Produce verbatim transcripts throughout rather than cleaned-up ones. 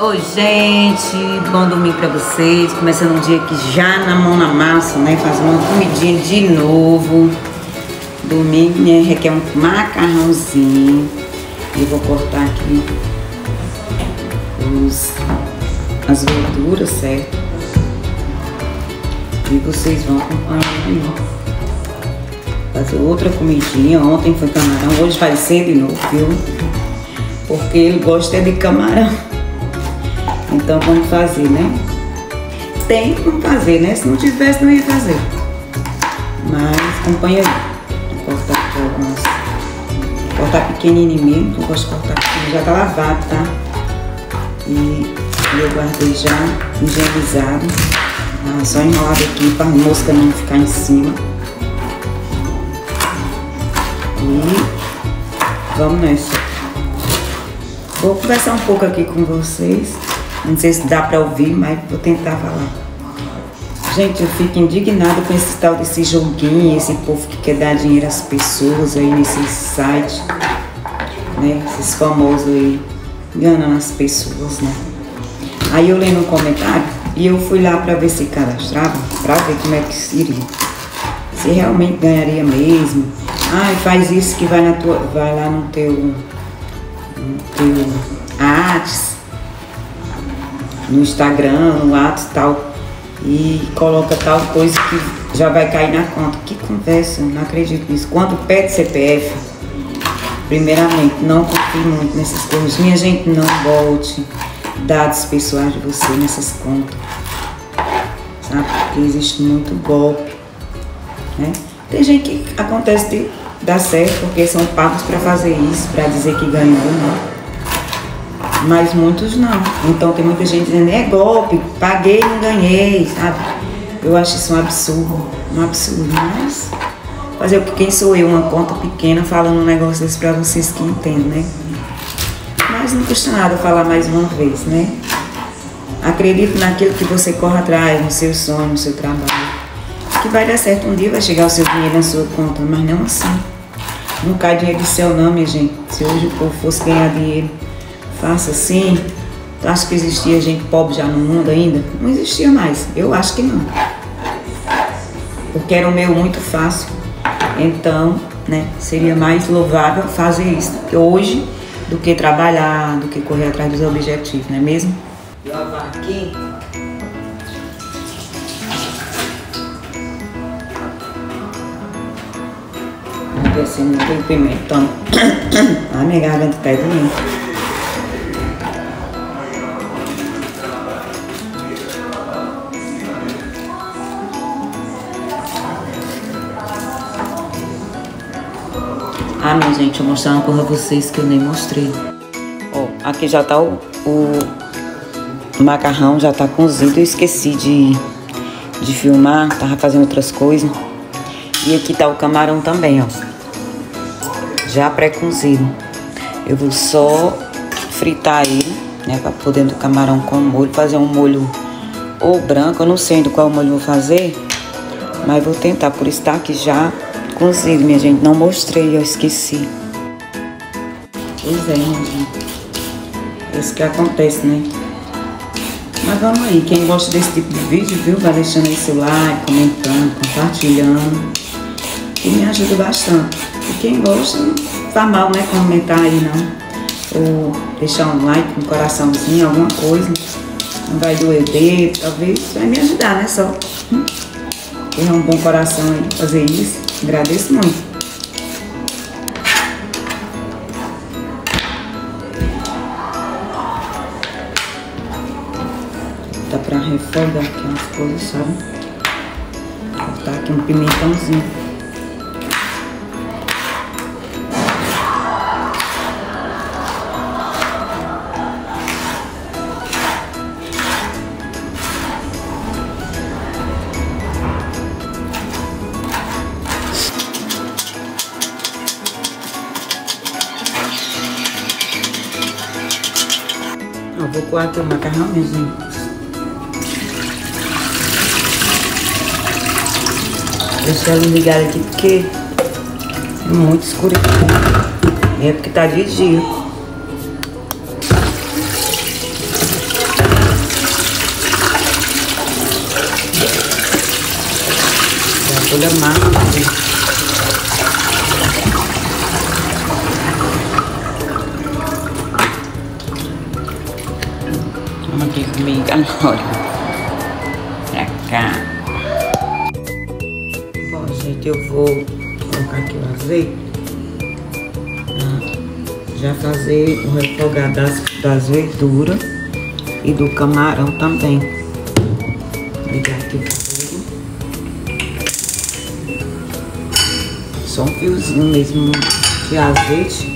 Oi, gente, bom domingo pra vocês. Começando um dia aqui já na mão na massa, né? Fazendo uma comidinha de novo. Domingo, né? Requer um macarrãozinho. Eu vou cortar aqui os, as verduras, certo? E vocês vão acompanhar aí. Fazer outra comidinha. Ontem foi camarão, hoje vai ser de novo, viu? Porque ele gosta de camarão. Então vamos fazer, né? Tem como fazer, né? Se não tivesse, não ia fazer. Mas acompanha aí. Vou cortar aqui algumas. Cortar pequenininho mesmo, eu gosto de cortar pequenininho. Já tá lavado, tá? E eu guardei já higienizado. Ah, só enrolado aqui para a mosca não ficar em cima. E vamos nessa. Vou conversar um pouco aqui com vocês. Não sei se dá pra ouvir, mas vou tentar falar. Gente, eu fico indignada com esse tal desse joguinho, esse povo que quer dar dinheiro às pessoas aí nesses sites, né? Esses famosos aí, enganando as pessoas, né? Aí eu lendo um comentário e eu fui lá pra ver se cadastrava, pra ver como é que seria. Se realmente ganharia mesmo. Ah, faz isso que vai, na tua, vai lá no teu, no teu Whats, no Instagram, no Whats e tal, e coloca tal coisa que já vai cair na conta. Que conversa, não acredito nisso. Quando pede C P F, primeiramente, não confie muito nessas coisas. Minha gente, não bote dados pessoais de você nessas contas, sabe? Porque existe muito golpe, né? Tem gente que acontece de dar certo porque são pagos para fazer isso, para dizer que ganhou, né? Mas muitos não. Então tem muita gente dizendo, é golpe, paguei e não ganhei, sabe? Eu acho isso um absurdo, um absurdo, mas fazer o que quem sou eu, uma conta pequena, falando um negócio desse pra vocês que entendem, né? Mas não custa nada falar mais uma vez, né? Acredite naquilo que você corre atrás, no seu sonho, no seu trabalho. Que vai dar certo um dia, vai chegar o seu dinheiro na sua conta, mas não assim. Não cai dinheiro do céu não, minha gente. Se hoje o povo fosse ganhar dinheiro, faça assim. Tu acha que existia gente pobre já no mundo ainda? Não existia mais. Eu acho que não. Porque era o meu muito fácil. Então, né, seria mais louvável fazer isso hoje do que trabalhar, do que correr atrás dos objetivos, não é mesmo? Eu lavar aqui. Vamos ver se não tem pimentão. A minha garganta tá doendo. Ah, minha gente, eu vou mostrar uma coisa a vocês que eu nem mostrei. Ó, aqui já tá o, o macarrão, já tá cozido. Eu esqueci de, de filmar, tava fazendo outras coisas. E aqui tá o camarão também, ó. Já pré-cozido. Eu vou só fritar ele, né, pra poder do camarão com molho. Fazer um molho ou branco, eu não sei do qual molho eu vou fazer. Mas vou tentar, por estar aqui já cozido, minha gente. Não mostrei, eu esqueci. Pois é, minha gente. É isso que acontece, né? Mas vamos aí. Quem gosta desse tipo de vídeo, viu? Vai deixando aí seu like, comentando, compartilhando. Que me ajuda bastante. E quem gosta, não faz mal, né? Comentar aí, não. Ou deixar um like, um coraçãozinho, alguma coisa. Não vai doer o dedo, talvez. Vai me ajudar, né? Só ter um bom coração aí, fazer isso. Agradeço muito. Dá pra refogar aqui umas coisas, sabe? Vou botar aqui um pimentãozinho. Eu vou coar aqui o macarrão, minha gente. Deixa ela ligada aqui porque é muito escuro aqui. É porque tá de dia. cebola massa. Vamos aqui comigo agora. Pra cá. Bom, gente, eu vou colocar aqui o azeite. Já fazer o refogado das, das verduras e do camarão também. Vou ligar aqui o fogo. Só um fiozinho mesmo de azeite.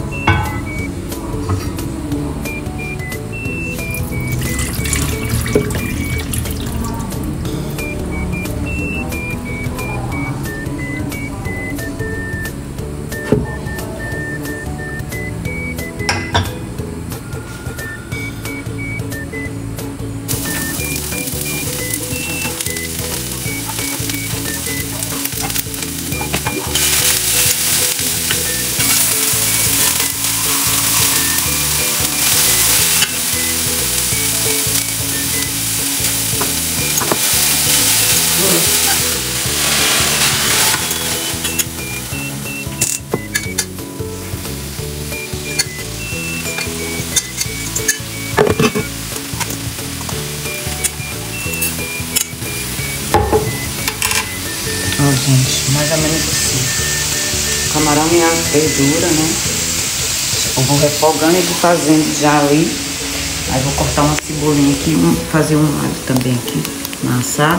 Ó, gente, mais ou menos assim. O camarão e a verdura, né? Eu vou refogando e vou fazendo já ali. Aí vou cortar uma cebolinha aqui e fazer um alho também aqui, amassado.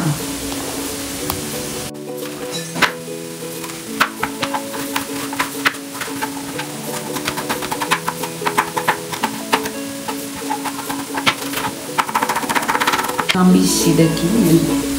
Uma mexida aqui mesmo.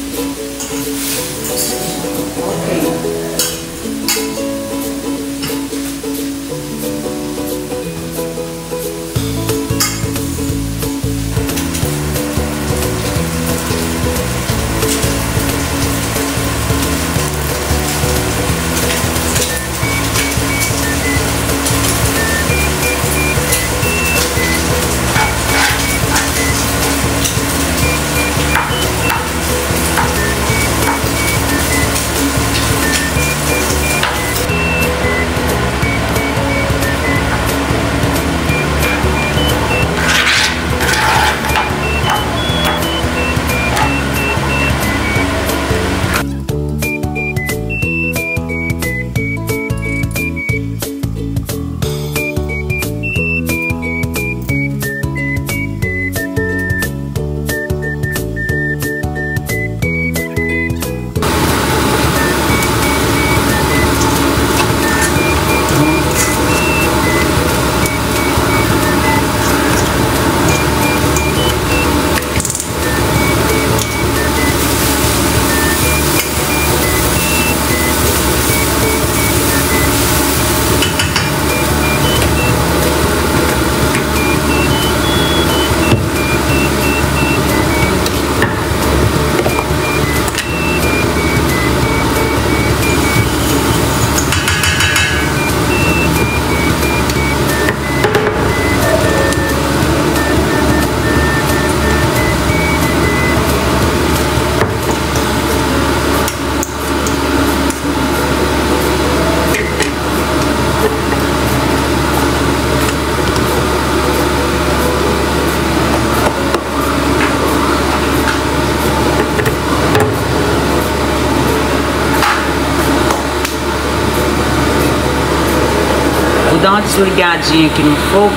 Vou dar uma desligadinha aqui no fogo.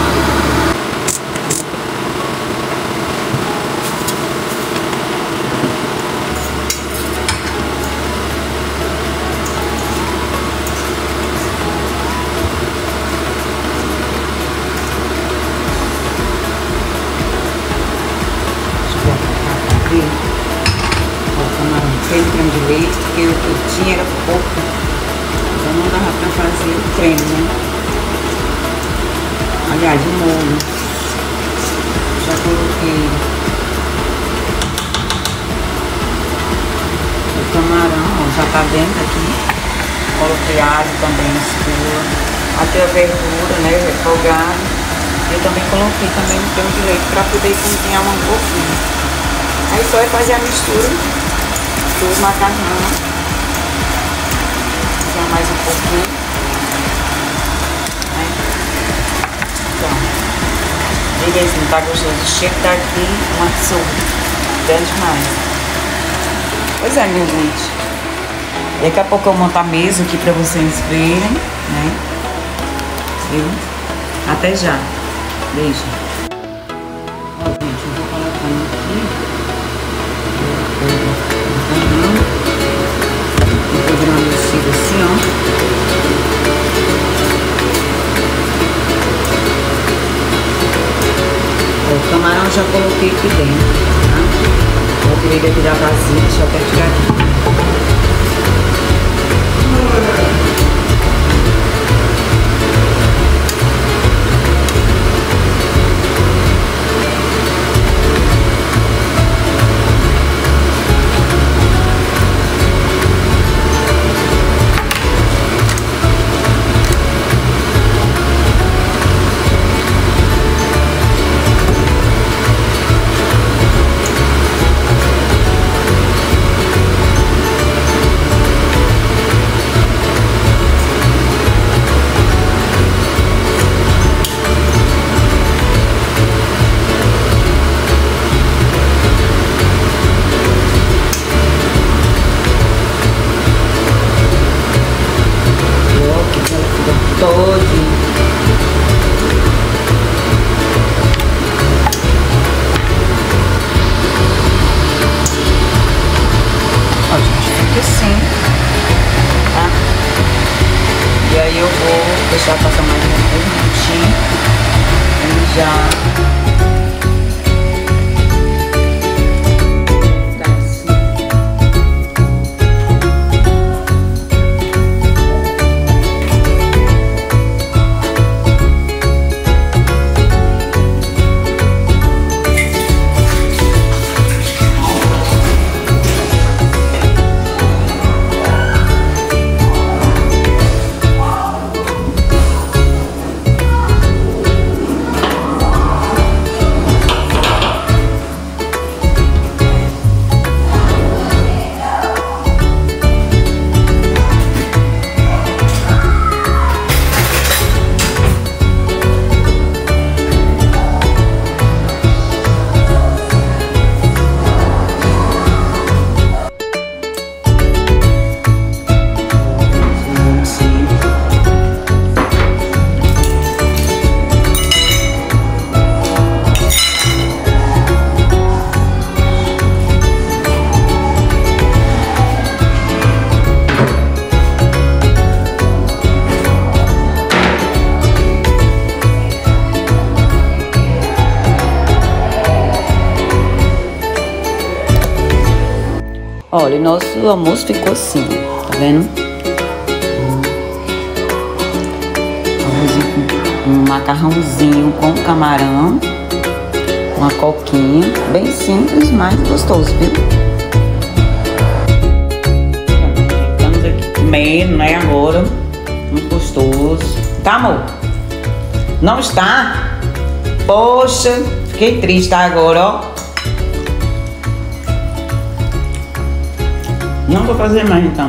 O camarão sem creme de leite, porque o que eu tinha era pouco. Então não dava pra fazer o creme, né? Aliás, o molho. Já coloquei o camarão, ó, já tá dentro aqui. Coloquei alho também escuro. Até a verdura, né? Refogado. Eu também coloquei também no creme de leite para poder cozinhar um pouquinho. Aí só é fazer a mistura do macarrão colocar mais um pouquinho. Né? Então, veja se não tá gostoso. O cheiro tá aqui, um absurdo. Grande demais. Pois é, minha gente. Daqui a pouco eu monto a mesa aqui pra vocês verem, né? Viu? Até já. Beijo. Ó, gente, eu vou colocando aqui. Vou fazer uma mexida assim, ó. Ó, o camarão eu já coloquei aqui dentro, tá? Vou querer ele virar vazio, deixa eu até tirar aqui. Assim, tá? E aí eu vou deixar passar mais um minutinho e já tá assim. Olha, nosso almoço ficou assim, tá vendo? Um macarrãozinho com camarão, uma coquinha, bem simples, mas gostoso, viu? Estamos aqui comendo, né, agora, muito gostoso. Tá, amor? Não está? Poxa, fiquei triste, tá, agora, ó. Não vou fazer mais, então.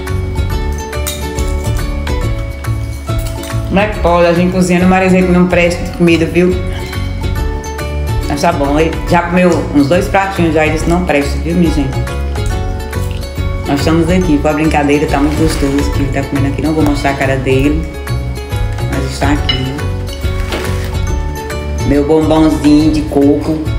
Como é que pode? A gente cozinha no Marizei que não presta de comida, viu? Mas tá bom. Ele já comeu uns dois pratinhos já e disse não presta, viu, minha gente? Nós estamos aqui com a brincadeira, tá muito gostoso que ele tá comendo aqui. Não vou mostrar a cara dele, mas está aqui. Meu bombonzinho de coco.